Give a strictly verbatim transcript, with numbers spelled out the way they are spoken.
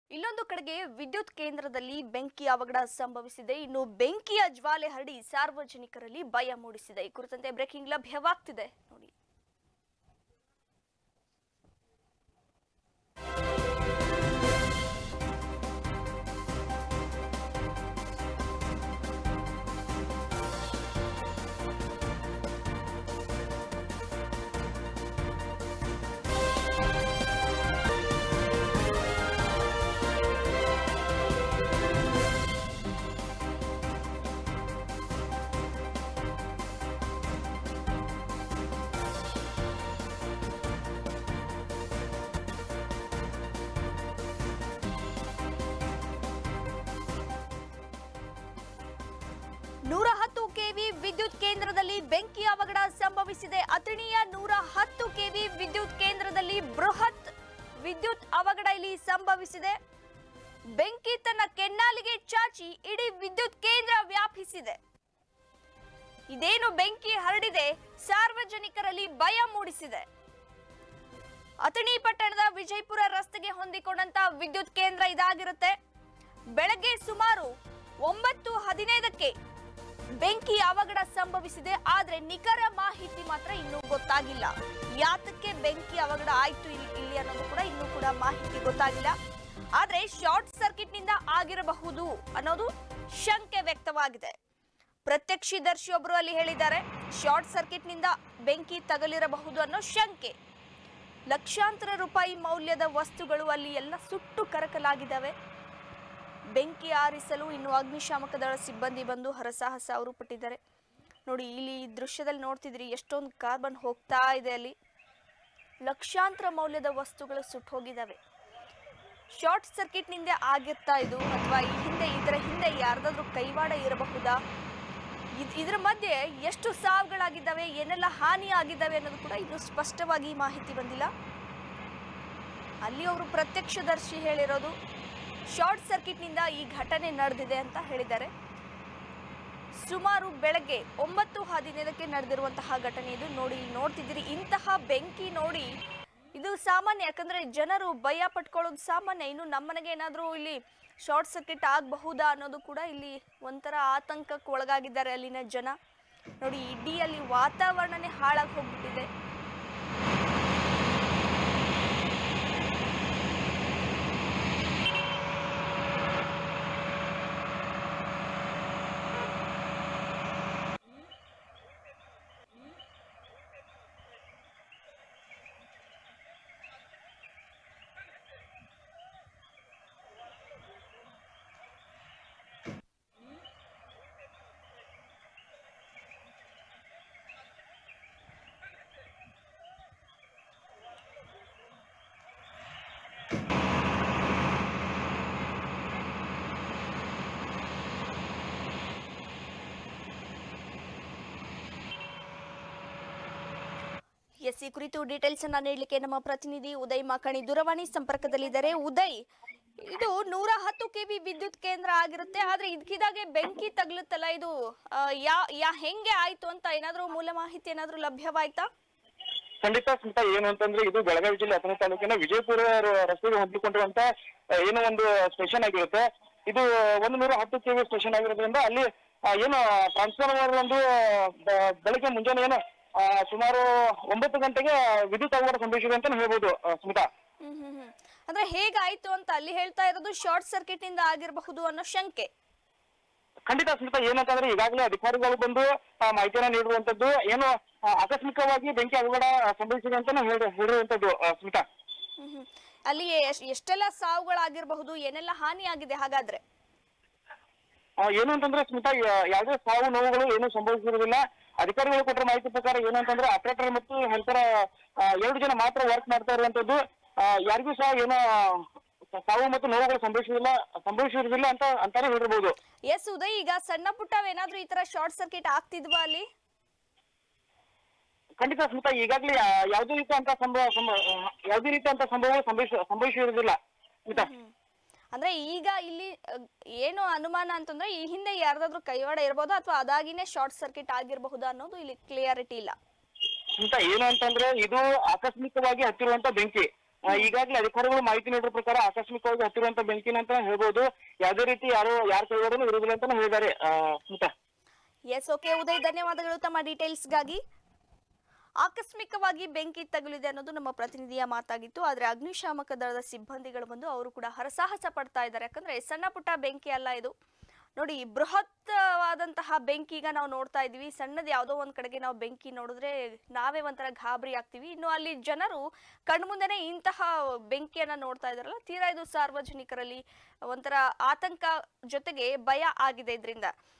ಇಲ್ಲೊಂದು ಕಡೆಗೆ ವಿದ್ಯುತ್ ಕೇಂದ್ರದಲ್ಲಿ ಬೆಂಕಿ ಅವಘಡ ಸಂಭವಿಸಿದೆ. ಇನ್ನು ಬೆಂಕಿಯ ಜ್ವಾಲೆ ಹರಡಿ ಸಾರ್ವಜನಿಕರಲ್ಲಿ ಭಯ ಮೂಡಿಸಿದೆ. ಈ ಕುರಿತಂತೆ ಬ್ರೇಕಿಂಗ್ ಲಭ್ಯವಾಗ್ತಿದೆ ನೋಡಿ. ನೂರ ಹತ್ತು ಕೆವಿ ವಿದ್ಯುತ್ ಕೇಂದ್ರದಲ್ಲಿ ಬೆಂಕಿ ಅವಘಡ ಸಂಭವಿಸಿದೆ. ಅಥಣಿಯ ನೂರ ಹತ್ತು ಕೆವಿ ವಿದ್ಯುತ್ ಕೇಂದ್ರದಲ್ಲಿ ಬೃಹತ್ ವಿದ್ಯುತ್ ಅವಘಡ ಇಲ್ಲಿ ಸಂಭವಿಸಿದೆ. ಬೆಂಕಿ ತನ್ನ ಕೆನ್ನಾಲಿಗೆ ಚಾಚಿ ಇಡೀ ವಿದ್ಯುತ್ ಕೇಂದ್ರ ವ್ಯಾಪಿಸಿದೆ. ಇದೇನು ಬೆಂಕಿ ಹರಡಿದೆ ಸಾರ್ವಜನಿಕರಲ್ಲಿ ಭಯ ಮೂಡಿಸಿದೆ. ಅಥಣಿ ಪಟ್ಟಣದ ವಿಜಯಪುರ ರಸ್ತೆಗೆ ಹೊಂದಿಕೊಂಡಂತ ವಿದ್ಯುತ್ ಕೇಂದ್ರ ಇದಾಗಿರುತ್ತೆ. ಬೆಳಗ್ಗೆ ಸುಮಾರು ಒಂಬತ್ತು ಹದಿನೈದಕ್ಕೆ ಬೆಂಕಿ ಅವಘಡ ಸಂಭವಿಸಿದೆ. ಆದ್ರೆ ನಿಖರ ಮಾಹಿತಿ ಮಾತ್ರ ಇನ್ನೂ ಗೊತ್ತಾಗಿಲ್ಲ. ಯಾತಕ್ಕೆ ಬೆಂಕಿ ಅವಘಡ ಆಯ್ತು ಇಲ್ಲಿ ಅನ್ನೋದು ಕೂಡ ಇನ್ನೂ ಕೂಡ ಮಾಹಿತಿ ಗೊತ್ತಾಗಿಲ್ಲ. ಆದ್ರೆ ಶಾರ್ಟ್ ಸರ್ಕ್ಯೂಟ್ ನಿಂದ ಆಗಿರಬಹುದು ಅನ್ನೋದು ಶಂಕೆ ವ್ಯಕ್ತವಾಗಿದೆ. ಪ್ರತ್ಯಕ್ಷದರ್ಶಿಯೊಬ್ಬರು ಅಲ್ಲಿ ಹೇಳಿದ್ದಾರೆ, ಶಾರ್ಟ್ ಸರ್ಕ್ಯೂಟ್ ನಿಂದ ಬೆಂಕಿ ತಗಲಿರಬಹುದು ಅನ್ನೋ ಶಂಕೆ. ಲಕ್ಷಾಂತರ ರೂಪಾಯಿ ಮೌಲ್ಯದ ವಸ್ತುಗಳು ಅಲ್ಲಿ ಎಲ್ಲ ಸುಟ್ಟು ಕರಕಲಾಗಿದ್ದಾವೆ. ಬೆಂಕಿ ಆರಿಸಲು ಇನ್ನು ಅಗ್ನಿಶಾಮಕ ದಳ ಸಿಬ್ಬಂದಿ ಬಂದು ಹರಸಾಹಸ ಅವರು ಪಟ್ಟಿದ್ದಾರೆ. ನೋಡಿ, ಇಲ್ಲಿ ಈ ದೃಶ್ಯದಲ್ಲಿ ನೋಡ್ತಿದ್ರಿ ಎಷ್ಟೊಂದು ಕಾರ್ಬನ್ ಹೋಗ್ತಾ ಇದೆ. ಅಲ್ಲಿ ಲಕ್ಷಾಂತರ ಮೌಲ್ಯದ ವಸ್ತುಗಳು ಸುಟ್ಟು ಹೋಗಿದ್ದಾವೆ. ಶಾರ್ಟ್ ಸರ್ಕ್ಯೂಟ್ ನಿಂದ ಆಗಿರ್ತಾ ಇದು ಅಥವಾ ಈ ಹಿಂದೆ ಇದರ ಹಿಂದೆ ಯಾರ್ದಾದ್ರೂ ಕೈವಾಡ ಇರಬಹುದಾ? ಇದರ ಮಧ್ಯೆ ಎಷ್ಟು ಸಾವುಗಳಾಗಿದ್ದಾವೆ, ಏನೆಲ್ಲ ಹಾನಿ ಆಗಿದ್ದಾವೆ ಅನ್ನೋದು ಕೂಡ ಇನ್ನೂ ಸ್ಪಷ್ಟವಾಗಿ ಮಾಹಿತಿ ಬಂದಿಲ್ಲ. ಅಲ್ಲಿ ಅವರು ಪ್ರತ್ಯಕ್ಷದರ್ಶಿ ಹೇಳಿರೋದು ಶಾರ್ಟ್ ಸರ್ಕ್ಯೂಟ್ ನಿಂದ ಈ ಘಟನೆ ನಡೆದಿದೆ ಅಂತ ಹೇಳಿದ್ದಾರೆ. ಸುಮಾರು ಬೆಳಗ್ಗೆ ಒಂಬತ್ತು ಹದಿನೈದಕ್ಕೆ ನಡೆದಿರುವಂತಹ ಘಟನೆ ಇದು. ನೋಡಿ, ಇಲ್ಲಿ ನೋಡ್ತಿದ್ದೀರಿ ಇಂತಹ ಬೆಂಕಿ ನೋಡಿ, ಇದು ಸಾಮಾನ್ಯ. ಯಾಕಂದ್ರೆ ಜನರು ಭಯ ಪಟ್ಕೊಳ್ಳೋದು ಸಾಮಾನ್ಯ. ಇನ್ನು ನಮ್ಮನೆಗೆ ಏನಾದರೂ ಇಲ್ಲಿ ಶಾರ್ಟ್ ಸರ್ಕ್ಯೂಟ್ ಆಗಬಹುದಾ ಅನ್ನೋದು ಕೂಡ ಇಲ್ಲಿ ಒಂಥರ ಆತಂಕಕ್ಕೆ ಒಳಗಾಗಿದ್ದಾರೆ ಅಲ್ಲಿನ ಜನ. ನೋಡಿ, ಇಡೀ ಅಲ್ಲಿ ವಾತಾವರಣನೇ ಹಾಳಾಗಿ ಹೋಗ್ಬಿಟ್ಟಿದೆ. ಎಸ್, ಈ ಕುರಿತು ಡೀಟೇಲ್ಸ್ ಅನ್ನ ನೀಡಲಿಕ್ಕೆ ನಮ್ಮ ಪ್ರತಿನಿಧಿ ಉದಯ್ ಮಾಕಣಿ ದೂರವಾಣಿ ಸಂಪರ್ಕದಲ್ಲಿದ್ದಾರೆ. ಉದಯ್, ಇದು ನೂರ ಹತ್ತು ಕೆವಿ ವಿದ್ಯುತ್ ಕೇಂದ್ರ ಆಗಿರುತ್ತೆ. ಆದ್ರೆ ಇದಕ್ಕಿದಾಗೆ ಬೆಂಕಿ ತಗಲುತ್ತಲ್ಲ, ಇದು ಯಾ ಯಾ ಹೆಂಗೆ ಆಯ್ತು ಅಂತ ಏನಾದ್ರೂ ಮೂಲ ಮಾಹಿತಿ ಏನಾದ್ರೂ ಲಭ್ಯವಾಯ್ತಾ? ಖಂಡಿತ ಸ್ಮಿತಾ, ಏನು ಅಂತಂದ್ರೆ ಇದು ಬೆಳಗಾವಿ ಜಿಲ್ಲೆ ಅಥಣಿ ತಾಲೂಕಿನ ವಿಜಯಪುರ ರಸ್ತೆಗೆ ಹೊಂದಿಕೊಂಡಿರುವಂತ ಏನೋ ಒಂದು ಸ್ಟೇಷನ್ ಆಗಿರುತ್ತೆ. ಇದು ಒಂದು ನೂರ ಹತ್ತು ಕೆವಿ ಸ್ಟೇಷನ್ ಆಗಿರೋದ್ರಿಂದ ಅಲ್ಲಿ ಏನು ಟ್ರಾನ್ಸ್ಫಾರ್ಮರ್ ಒಂದು ಬೆಳಗ್ಗೆ ಮುಂಜಾನೆ ಏನು ಸುಮಾರು ಒಂಬತ್ತು ಗಂಟೆಗೆ ವಿದ್ಯುತ್ ಅವಘಡ ಸಂಭವಿಸಿದೆ ಅಂತ ಹೇಳ್ಬೋದು ಸ್ಮಿತಾ. ಹ್ಮ್ ಹ್ಮ್ ಹ್ಮ್ ಅಂದ್ರೆ ಹೇಗಾಯ್ತು ಅಂತ ಅಲ್ಲಿ ಹೇಳ್ತಾ ಇರೋದು ಶಾರ್ಟ್ ಸರ್ಕ್ಯೂಟ್ ನಿಂದ ಆಗಿರಬಹುದು ಅನ್ನೋ ಶಂಕೆ. ಖಂಡಿತ ಸ್ಮಿತಾ, ಏನಂತಂದ್ರೆ ಈಗಾಗಲೇ ಅಧಿಕಾರಿಗಳು ಬಂದು ಮಾಹಿತಿಯನ್ನ ನೀಡಿರುವಂತದ್ದು, ಏನು ಆಕಸ್ಮಿಕವಾಗಿ ಬೆಂಕಿ ಅವಘಡ ಸಂಭವಿಸಿದೆ ಅಂತ ಹೇಳಿರುವಂತದ್ದು ಸ್ಮಿತಾ. ಹ್ಮ್ ಹ್ಮ್ ಅಲ್ಲಿ ಎಷ್ಟೆಲ್ಲ ಸಾವುಗಳಾಗಿರಬಹುದು, ಏನೆಲ್ಲ ಹಾನಿ ಆಗಿದೆ ಹಾಗಾದ್ರೆ? ಏನು ಅಂತಂದ್ರೆ ಸ್ಮಿತಾ, ಯಾವುದೇ ಸಾವು ನೋವುಗಳು ಏನು ಸಂಭವಿಸಿರುವುದಿಲ್ಲ. ಅಧಿಕಾರಿಗಳು ಕೊಟ್ಟರ ಮಾಹಿತಿ ಪ್ರಕಾರ ಏನು ಅಂತಂದ್ರೆ ಆಪರೇಟರ್ ಮತ್ತು ಹೆಲ್ಪರ್ ಎರಡು ಜನ ಮಾತ್ರ ವರ್ಕ್ ಮಾಡ್ತಾ ಇರುವಂತದ್ದು. ಯಾರಿಗೂ ಸಹ ಏನೋ ಸಾವು ಮತ್ತು ನೋವುಗಳು ಸಂಭವಿಸುವುದಿಲ್ಲ ಸಂಭವಿಸಿರುವುದಿಲ್ಲ ಅಂತ ಅಂತಾನೆ ಹೇಳಿರ್ಬೋದು. ಎಸ್ ಉದಯ್, ಈಗ ಸಣ್ಣ ಪುಟ್ಟವೇನಾದ್ರೂ ಈ ತರ ಶಾರ್ಟ್ ಸರ್ಕ್ಯೂಟ್ ಆಗ್ತಿದ್ವಾ ಅಲ್ಲಿ? ಖಂಡಿತ ಸ್ಮಿತಾ, ಈಗಾಗಲೇ ಯಾವುದೇ ರೀತಿ ಅಂತ ಸಂಭವ ಯಾವುದೇ ರೀತಿ ಅಂತ ಸಂಭವ ಸಂಭವಿಸ ಸಂಭವಿಸಿರುವುದಿಲ್ಲ ಸ್ಮಿತಾ. ಅಂದ್ರೆ ಈಗ ಇಲ್ಲಿ ಏನು ಅನುಮಾನ ಅಂತಂದ್ರೆ ಈ ಹಿಂದೆ ಯಾರ್ದಾದ್ರೂ ಕೈವಾಡ ಇರಬಹುದು ಅಥವಾ ಅದಾಗಿನೇ ಶಾರ್ಟ್ ಸರ್ಕ್ಯೂಟ್ ಆಗಿರಬಹುದಾ ಅನ್ನೋದು ಇಲ್ಲಿ ಕ್ಲಿಯಾರಿಟಿ ಇಲ್ಲ. ಅಂತ ಏನು ಅಂತಂದ್ರೆ ಇದು ಆಕಸ್ಮಿಕವಾಗಿ ಹತ್ತಿರುವಂತ ಬೆಂಕಿ. ಈಗಾಗಲೇ ಅಧಿಕಾರಿಗಳು ಮಾಹಿತಿ ನೀಡಿರೋ ಪ್ರಕಾರ ಆಕಸ್ಮಿಕವಾಗಿ ಹತ್ತಿರುವಂತ ಬೆಂಕಿನ ಅಂತ ಹೇಳ್ಬೋದು. ಯಾವುದೇ ರೀತಿ ಯಾರು ಯಾರ ಕೈವಾಡನೂ ಇರುವುದಿಲ್ಲ ಅಂತ ಹೇಳಿದ್ದಾರೆ. ಸ್ಮಿತಾ. ಎಸ್, ಓಕೆ ಉದಯ್, ಧನ್ಯವಾದಗಳು ತಮ್ಮ ಡೀಟೇಲ್ಸ್ಗಾಗಿ. ಆಕಸ್ಮಿಕವಾಗಿ ಬೆಂಕಿ ತಗುಲಿದೆ ಅನ್ನೋದು ನಮ್ಮ ಪ್ರತಿನಿಧಿಯ ಮಾತಾಗಿತ್ತು. ಆದ್ರೆ ಅಗ್ನಿಶಾಮಕ ದಳದ ಸಿಬ್ಬಂದಿಗಳು ಬಂದು ಅವರು ಕೂಡ ಹರಸಾಹಸ ಪಡ್ತಾ ಇದ್ದಾರೆ. ಯಾಕಂದ್ರೆ ಸಣ್ಣ ಪುಟ್ಟ ಬೆಂಕಿ ಅಲ್ಲ ಇದು. ನೋಡಿ, ಬೃಹತ್ವಾದಂತಹ ಬೆಂಕಿ ಈಗ ನಾವು ನೋಡ್ತಾ ಇದೀವಿ. ಸಣ್ಣದು ಯಾವುದೋ ಒಂದ್ ಕಡೆಗೆ ನಾವು ಬೆಂಕಿ ನೋಡಿದ್ರೆ ನಾವೇ ಒಂಥರ ಗಾಬರಿ ಆಗ್ತೀವಿ. ಇನ್ನು ಅಲ್ಲಿ ಜನರು ಕಣ್ಮುಂದೆನೆ ಇಂತಹ ಬೆಂಕಿಯನ್ನ ನೋಡ್ತಾ ಇದಾರಲ್ಲ, ತೀರಾ ಇದು ಸಾರ್ವಜನಿಕರಲ್ಲಿ ಒಂಥರ ಆತಂಕ ಜೊತೆಗೆ ಭಯ ಆಗಿದೆ ಇದರಿಂದ.